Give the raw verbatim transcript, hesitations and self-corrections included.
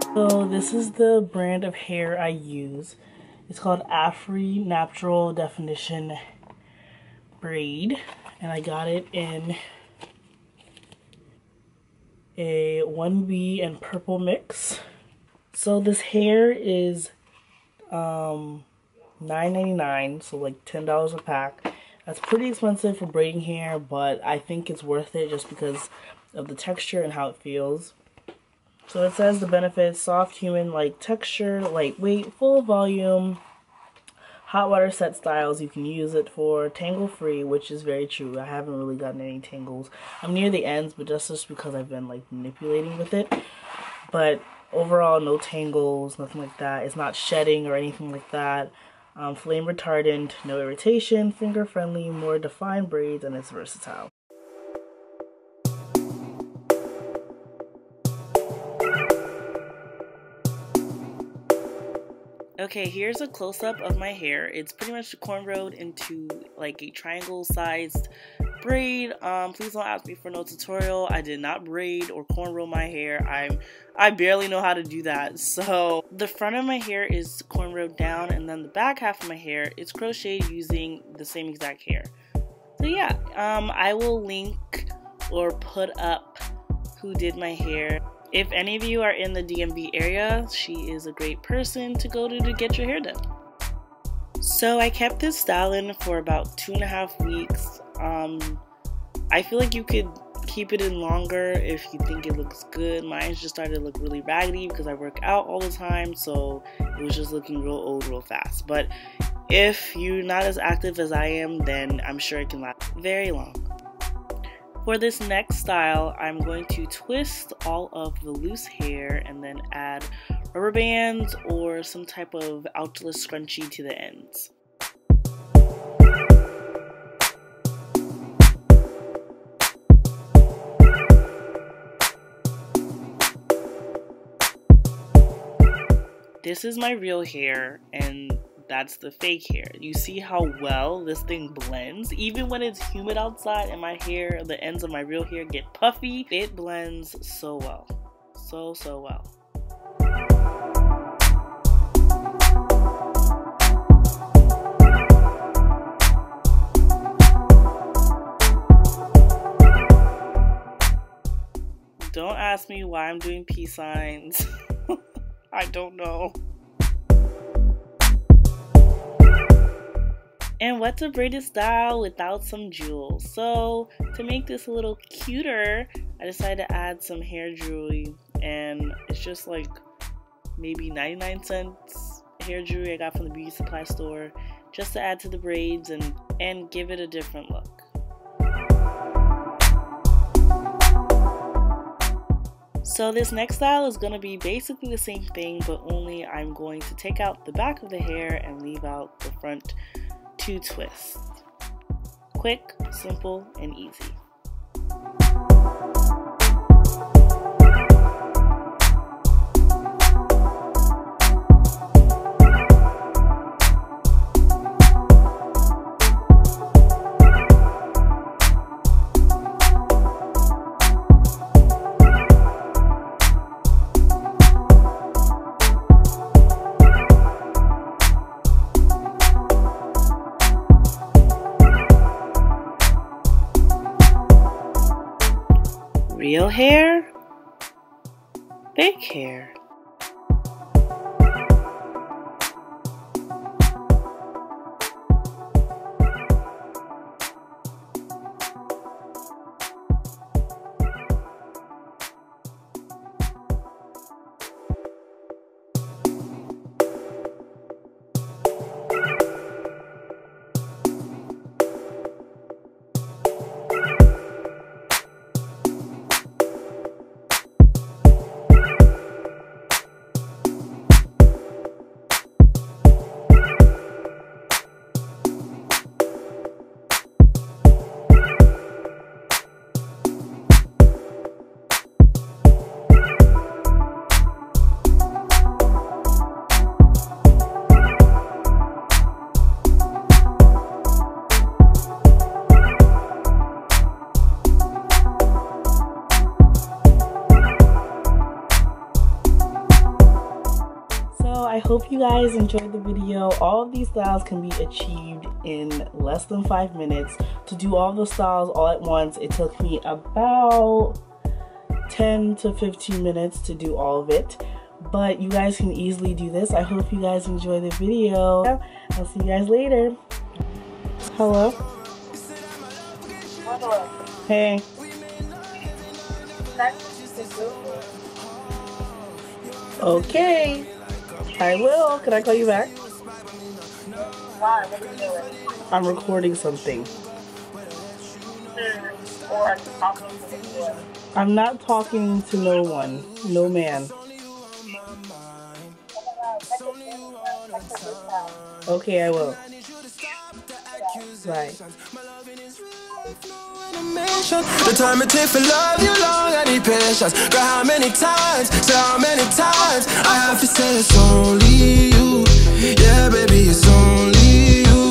So this is the brand of hair I use. It's called Afri Natural Definition Braid, and I got it in a one B and purple mix. So this hair is um, nine ninety-nine, so like ten dollars a pack. That's pretty expensive for braiding hair, but I think it's worth it just because of the texture and how it feels. So it says the benefits: soft, human-like texture, lightweight, full volume, hot water set styles you can use it for, tangle-free, which is very true. I haven't really gotten any tangles. I'm near the ends, but that's just because I've been like manipulating with it. But overall, no tangles, nothing like that. It's not shedding or anything like that. Um, flame retardant, no irritation, finger friendly, more defined braids, and it's versatile. Okay, here's a close-up of my hair. It's pretty much cornrowed into like a triangle-sized braid. Um, please don't ask me for no tutorial. I did not braid or cornrow my hair. I'm I barely know how to do that. So the front of my hair is cornrowed down, and then the back half of my hair is crocheted using the same exact hair. So yeah, um, I will link or put up who did my hair. If any of you are in the D M V area, she is a great person to go to to get your hair done. So I kept this style in for about two and a half weeks. Um, I feel like you could keep it in longer if you think it looks good. Mine just started to look really raggedy because I work out all the time, so it was just looking real old real fast. But if you're not as active as I am, then I'm sure it can last very long. For this next style, I'm going to twist all of the loose hair and then add rubber bands or some type of outless scrunchie to the ends. This is my real hair, and that's the fake hair. You see how well this thing blends? Even when it's humid outside and my hair, the ends of my real hair get puffy, it blends so well. So, so well. Don't ask me why I'm doing peace signs. I don't know. And what's a braided style without some jewels? So to make this a little cuter, I decided to add some hair jewelry, and it's just like maybe ninety-nine cents hair jewelry I got from the beauty supply store, just to add to the braids and, and give it a different look. So this next style is going to be basically the same thing, but only I'm going to take out the back of the hair and leave out the front two twists. Quick, simple, and easy. Real hair, fake hair. hope you guys enjoyed the video. All of these styles can be achieved in less than five minutes. To do all the styles all at once, it took me about ten to fifteen minutes to do all of it. But you guys can easily do this. I hope you guys enjoy the video. I'll see you guys later. Hello? Hello. Hey. Okay. I will. Can I call you back? Why? What are you doing? I'm recording something. Hmm. Or are you talking to the I'm not talking to no one. No man. Okay, I will. Bye. The time it takes for love you long, I need patience. Girl, how many times, so how many times I have to say it's only